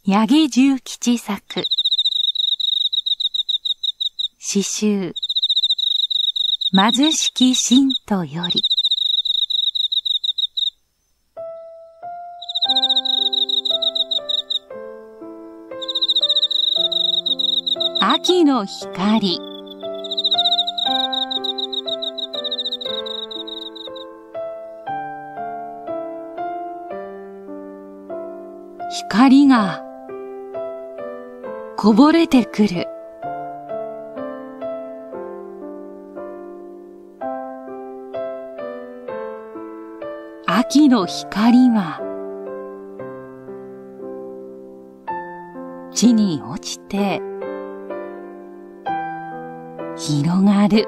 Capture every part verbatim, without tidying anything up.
八木重吉作詩集貧しき信徒より。秋の光。光がこぼれてくる。秋の光は地に落ちて広がる。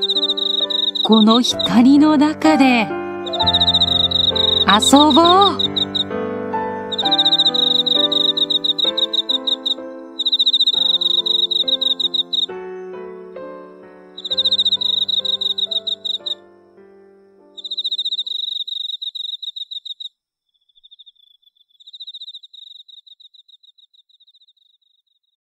この光の中で遊ぼう。